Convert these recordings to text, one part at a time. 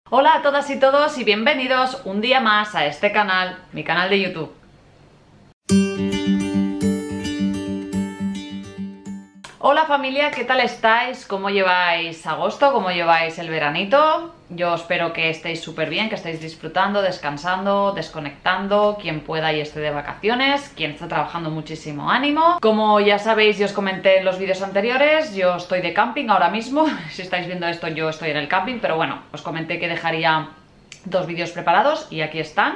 Hola a todas y todos y bienvenidos un día más a este canal, mi canal de YouTube. Hola familia, ¿qué tal estáis? ¿Cómo lleváis agosto? ¿Cómo lleváis el veranito? Yo espero que estéis súper bien, que estéis disfrutando, descansando, desconectando, quien pueda y esté de vacaciones, quien está trabajando muchísimo ánimo. Como ya sabéis y os comenté en los vídeos anteriores, yo estoy de camping ahora mismo. Si estáis viendo esto yo estoy en el camping, pero bueno, os comenté que dejaría dos vídeos preparados y aquí están.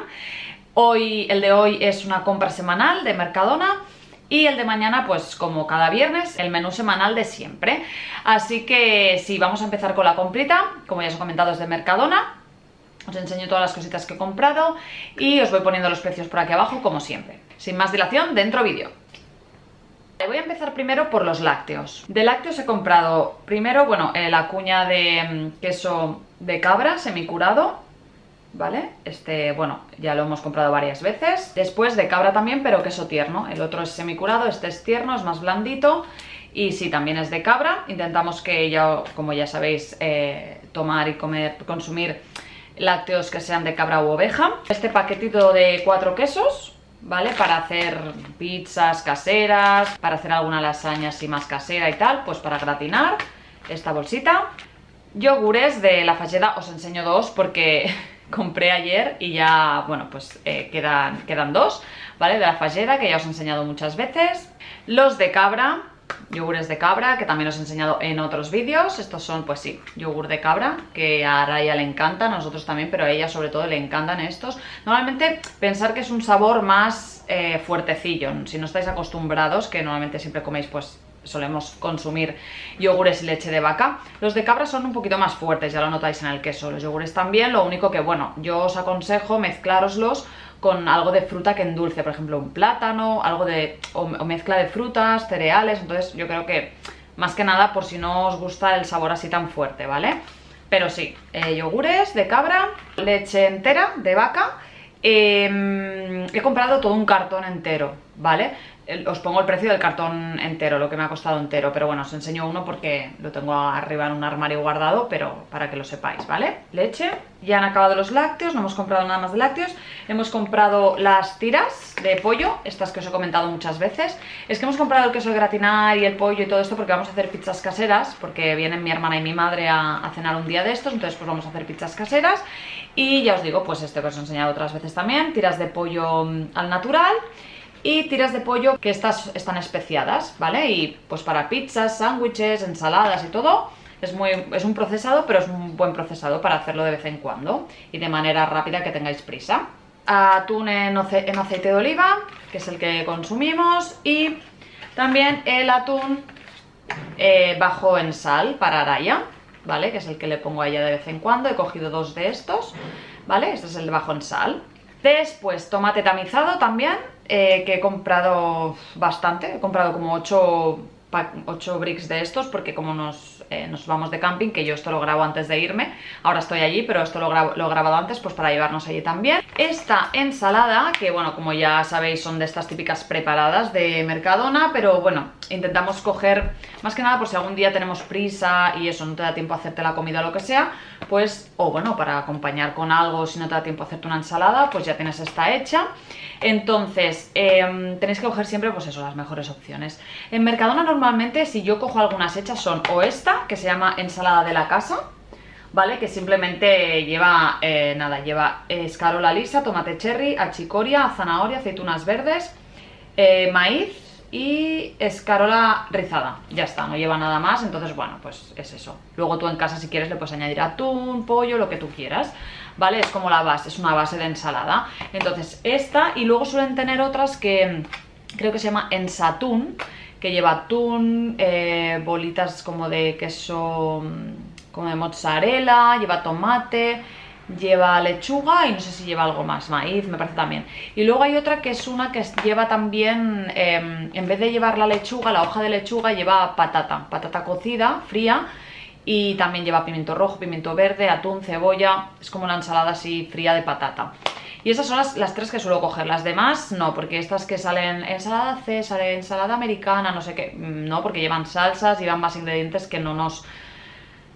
El de hoy es una compra semanal de Mercadona. Y el de mañana, pues como cada viernes, el menú semanal de siempre. Así que sí, vamos a empezar con la comprita. Como ya os he comentado, es de Mercadona. Os enseño todas las cositas que he comprado y os voy poniendo los precios por aquí abajo, como siempre. Sin más dilación, dentro vídeo. Voy a empezar primero por los lácteos. De lácteos he comprado primero, bueno, la cuña de queso de cabra semicurado. ¿Vale? Bueno, ya lo hemos comprado varias veces. Después de cabra también, pero queso tierno. El otro es semicurado, este es tierno, es más blandito. Y sí, también es de cabra. Intentamos que como ya sabéis, tomar y consumir lácteos que sean de cabra u oveja. Este paquetito de 4 quesos, ¿vale? Para hacer pizzas caseras, para hacer alguna lasaña así más casera y tal, pues para gratinar. Esta bolsita. Yogures de La Fageda, os enseño dos porque compré ayer y ya, bueno, pues quedan dos, ¿vale? De La Fageda, que ya os he enseñado muchas veces. Los de cabra, yogures de cabra, que también os he enseñado en otros vídeos. Estos son, pues sí, yogur de cabra, que a Raya le encantan, a nosotros también, pero a ella sobre todo le encantan estos. Normalmente pensar que es un sabor más fuertecillo, si no estáis acostumbrados, que normalmente siempre coméis pues solemos consumir yogures y leche de vaca. Los de cabra son un poquito más fuertes, ya lo notáis en el queso. Los yogures también, lo único que, bueno, yo os aconsejo mezclároslos con algo de fruta que endulce, por ejemplo un plátano, algo de o mezcla de frutas, cereales. Entonces yo creo que más que nada por si no os gusta el sabor así tan fuerte, ¿vale? Pero sí, yogures de cabra, leche entera de vaca. He comprado todo un cartón entero, ¿vale? Os pongo el precio del cartón entero, lo que me ha costado entero, pero bueno, os enseño uno porque lo tengo arriba en un armario guardado, pero para que lo sepáis, ¿vale? Leche, ya han acabado los lácteos, no hemos comprado nada más de lácteos. Hemos comprado las tiras de pollo, estas que os he comentado muchas veces. Es que hemos comprado el queso de gratinar y el pollo y todo esto porque vamos a hacer pizzas caseras, porque vienen mi hermana y mi madre a cenar un día de estos, entonces pues vamos a hacer pizzas caseras. Y ya os digo, pues que os he enseñado otras veces también, tiras de pollo al natural. Y tiras de pollo que estas están especiadas, ¿vale? Y pues para pizzas, sándwiches, ensaladas y todo es un procesado, pero es un buen procesado para hacerlo de vez en cuando y de manera rápida, que tengáis prisa. Atún en aceite de oliva, que es el que consumimos, y también el atún bajo en sal para Araya, ¿vale? Que es el que le pongo a ella de vez en cuando. He cogido 2 de estos, ¿vale? Este es el bajo en sal. Después tomate tamizado también, que he comprado bastante, he comprado como 8 bricks de estos porque como nos vamos de camping, que yo esto lo grabo antes de irme, ahora estoy allí, pero esto lo he grabado antes pues para llevarnos allí también. Esta ensalada, que bueno, como ya sabéis son de estas típicas preparadas de Mercadona, pero bueno, intentamos coger, más que nada por si algún día tenemos prisa y eso, no te da tiempo a hacerte la comida o lo que sea, pues, o bueno, para acompañar con algo, si no te da tiempo a hacerte una ensalada, pues ya tienes esta hecha. Entonces, tenéis que coger siempre, pues eso, las mejores opciones. En Mercadona normalmente, si yo cojo algunas hechas, son o esta, que se llama ensalada de la casa, ¿vale? Que simplemente lleva, lleva escarola lisa, tomate cherry, achicoria, zanahoria, aceitunas verdes, maíz y escarola rizada. Ya está, no lleva nada más, entonces bueno, pues es eso. Luego tú en casa si quieres le puedes añadir atún, pollo, lo que tú quieras, ¿vale? Es como la base, es una base de ensalada. Entonces esta, y luego suelen tener otras que creo que se llama ensatún, que lleva atún, bolitas como de queso, como de mozzarella, lleva tomate, lleva lechuga y no sé si lleva algo más, maíz me parece también. Y luego hay otra que es una que lleva también, en vez de llevar la lechuga, la hoja de lechuga, lleva patata cocida, fría, y también lleva pimiento rojo, pimiento verde, atún, cebolla. Es como una ensalada así fría de patata. Y esas son las 3 que suelo coger. Las demás no, porque estas que salen ensalada César, ensalada americana, no sé qué, no, porque llevan salsas, llevan más ingredientes que no nos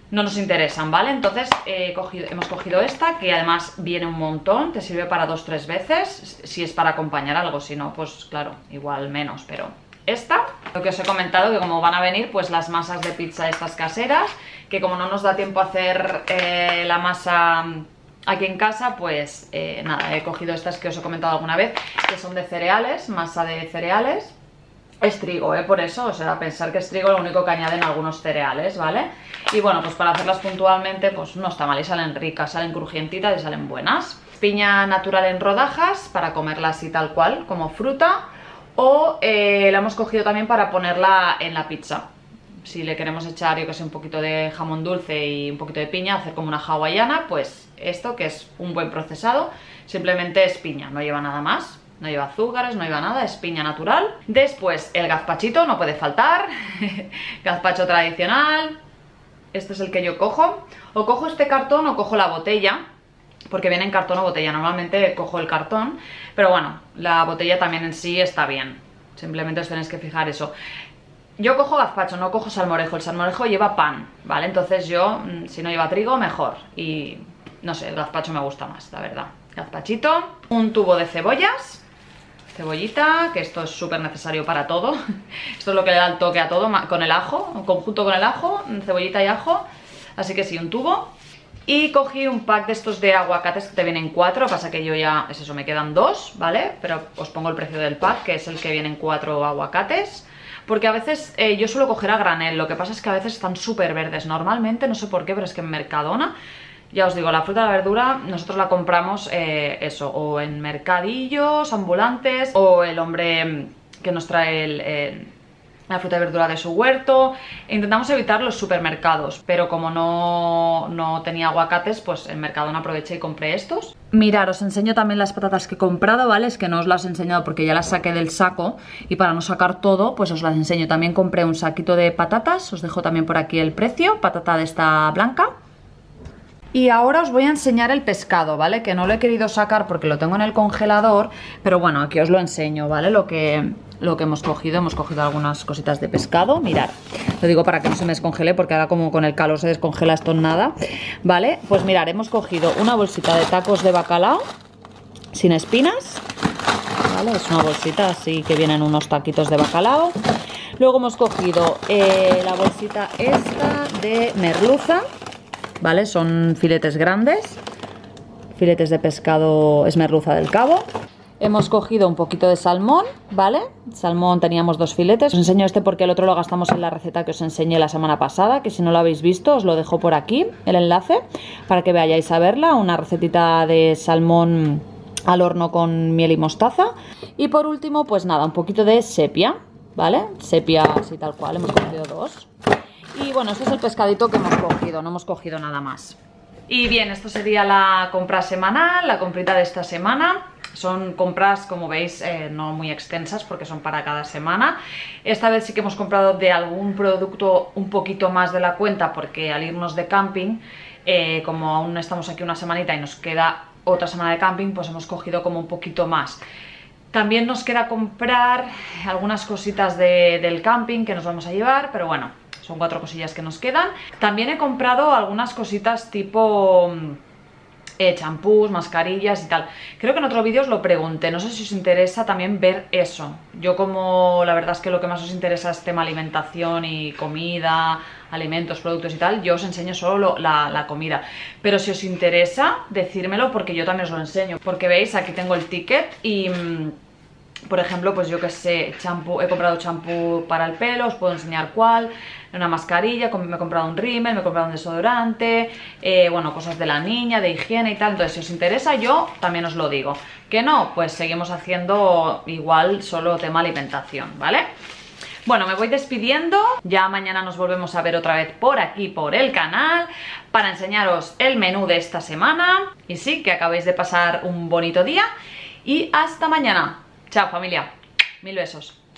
no nos interesan, ¿vale? Entonces hemos cogido esta, que además viene un montón, te sirve para 2-3 veces, si es para acompañar algo, si no, pues claro, igual menos, pero esta, lo que os he comentado, que como van a venir pues las masas de pizza estas caseras, que como no nos da tiempo a hacer la masa aquí en casa, pues nada, he cogido estas que os he comentado alguna vez, que son de cereales, masa de cereales. Es trigo, por eso, o sea, pensar que es trigo, lo único que añaden algunos cereales, ¿vale? Y bueno, pues para hacerlas puntualmente, pues no está mal, y salen ricas, salen crujientitas y salen buenas. Piña natural en rodajas, para comerla así tal cual, como fruta, o la hemos cogido también para ponerla en la pizza. Si le queremos echar, yo que sé, un poquito de jamón dulce y un poquito de piña, hacer como una hawaiana, pues esto, que es un buen procesado, simplemente es piña, no lleva nada más. No lleva azúcares, no lleva nada, es piña natural. Después el gazpachito, no puede faltar. Gazpacho tradicional. Este es el que yo cojo. O cojo este cartón o cojo la botella, porque viene en cartón o botella. Normalmente cojo el cartón, pero bueno, la botella también en sí está bien. Simplemente os tenéis que fijar eso. Yo cojo gazpacho, no cojo salmorejo. El salmorejo lleva pan, ¿vale? Entonces yo, si no lleva trigo, mejor. Y no sé, el gazpacho me gusta más, la verdad. Gazpachito. Un tubo de cebollas. Cebollita, que esto es súper necesario para todo. Esto es lo que le da el toque a todo, con el ajo, conjunto con el ajo, cebollita y ajo. Así que sí, un tubo. Y cogí un pack de estos de aguacates que te vienen 4, pasa que yo ya, es eso, me quedan 2, ¿vale? Pero os pongo el precio del pack, que es el que vienen 4 aguacates. Porque a veces yo suelo coger a granel, lo que pasa es que a veces están súper verdes. Normalmente, no sé por qué, pero es que en Mercadona, ya os digo, la fruta y la verdura nosotros la compramos eso, o en mercadillos ambulantes, o el hombre que nos trae la fruta y verdura de su huerto. Intentamos evitar los supermercados, pero como no tenía aguacates, pues en Mercadona aproveché y compré estos. Mirad, os enseño también las patatas que he comprado, ¿vale? Es que no os las he enseñado porque ya las saqué del saco, y para no sacar todo, pues os las enseño. También compré un saquito de patatas, os dejo también por aquí el precio, patata de esta blanca. Y ahora os voy a enseñar el pescado, ¿vale? Que no lo he querido sacar porque lo tengo en el congelador, pero bueno, aquí os lo enseño, ¿vale? Lo que hemos cogido algunas cositas de pescado, mirad. Lo digo para que no se me descongele, porque ahora como con el calor se descongela esto en nada, ¿vale? Pues mirad, hemos cogido una bolsita de tacos de bacalao sin espinas, ¿vale? Es una bolsita así que vienen unos taquitos de bacalao. Luego hemos cogido la bolsita esta de merluza, ¿vale? Son filetes grandes, filetes de pescado, es merluza del Cabo. Hemos cogido un poquito de salmón, ¿vale? Salmón teníamos 2 filetes. Os enseño este porque el otro lo gastamos en la receta que os enseñé la semana pasada, que si no lo habéis visto os lo dejo por aquí, el enlace, para que vayáis a verla. Una recetita de salmón al horno con miel y mostaza. Y por último, pues nada, un poquito de sepia, ¿vale? Sepia así tal cual, hemos cogido 2. Y bueno, este es el pescadito que hemos cogido, no hemos cogido nada más. Y bien, esto sería la compra semanal, la comprita de esta semana. Son compras, como veis, no muy extensas porque son para cada semana. Esta vez sí que hemos comprado de algún producto un poquito más de la cuenta, porque al irnos de camping, como aún estamos aquí una semanita y nos queda otra semana de camping, pues hemos cogido como un poquito más. También nos queda comprar algunas cositas del camping que nos vamos a llevar, pero bueno, son 4 cosillas que nos quedan. También he comprado algunas cositas tipo champús, mascarillas y tal. Creo que en otro vídeo os lo pregunté, no sé si os interesa también ver eso. Yo, como la verdad es que lo que más os interesa es tema alimentación y comida, alimentos, productos y tal, yo os enseño solo la comida. Pero si os interesa, decírmelo porque yo también os lo enseño. Porque veis, aquí tengo el ticket y por ejemplo, pues yo que sé, champú, he comprado champú para el pelo, os puedo enseñar cuál, una mascarilla, me he comprado un rímel, me he comprado un desodorante, bueno, cosas de la niña, de higiene y tal. Entonces, si os interesa, yo también os lo digo. Que no, pues seguimos haciendo igual solo tema alimentación, ¿vale? Bueno, me voy despidiendo, ya mañana nos volvemos a ver otra vez por aquí, por el canal, para enseñaros el menú de esta semana. Y sí, que acabéis de pasar un bonito día y hasta mañana. Chao, familia. 1000 besos.